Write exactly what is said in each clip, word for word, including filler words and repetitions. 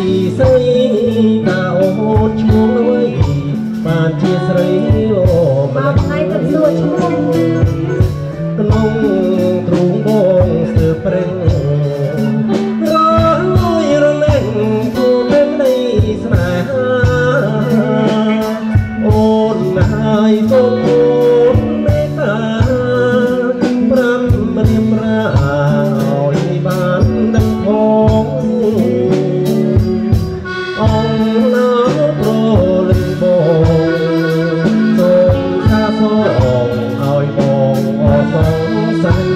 ស្រីតាអូនឈ្មោះអ្វីបានជាស្រីអូមកថ្ងៃទឹកសួរឈ្មោះក្នុងទ្រូងបងស្ទើរព្រឹងរយរលែងគូនឹងនៃស្នេហាអូនហើយសូមអូនមេត្តាប្រាំរៀបរាឲ្យបានដឹងផងអង្គណាប្រលឹងបងសូមថាផងឲ្យបងអសង្ស័យ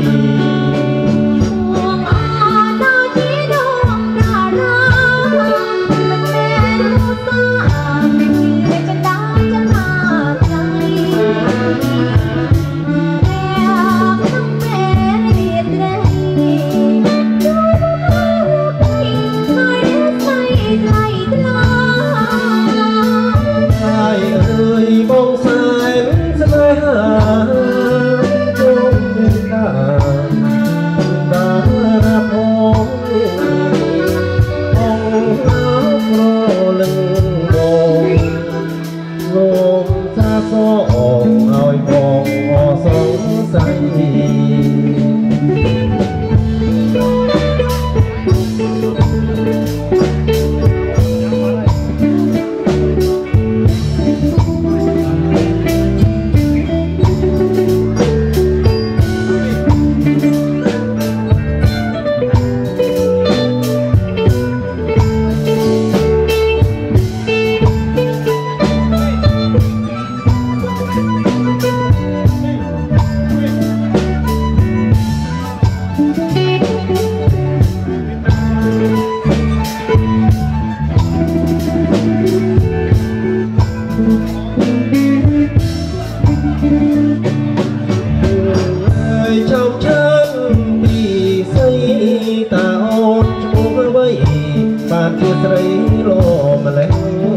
បានជាស្រីលោម្លេះ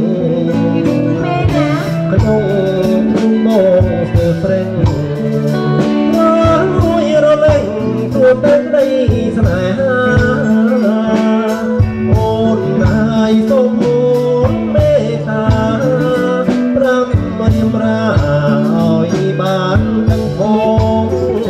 ក្នុងទ្រូងបងស្ទើរព្រឹងរួយរលែងទួទៅក្តីស្នេហាអូនហើយសូមអូនមេត្តាប្រាំរៀបរាឲ្យបានដឹងផង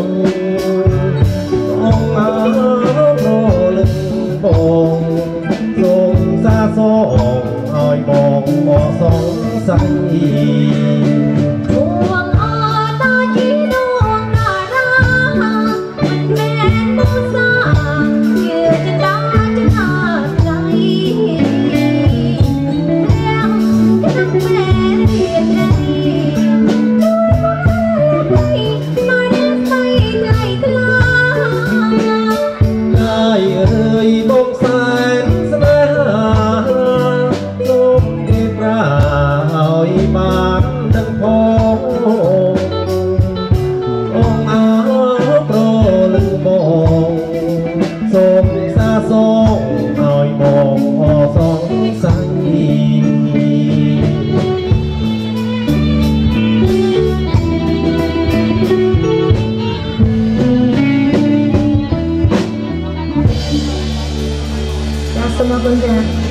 អង្គអើប្រលឹងបងសូមឲ្យបងមកសង្ស័យរួងអតជីដួងតារាមិនមែនមុសាជាចន្ទាចន្ទាใจទាំងក្នុងមែនរៀបរយជួយមកស្មីថ្លៃថ្លាហើយអើយបងសែនស្នេហាឲ្យបានដឹងផងអង្គអើប្រលឹងបងសូមសាសងឲ្យបងអសង្ស័យសូមអរគុណចា៎